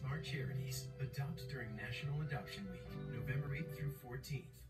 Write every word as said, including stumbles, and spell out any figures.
PetSmart Charities. Adopt during National Adoption Week, November eighth through fourteenth.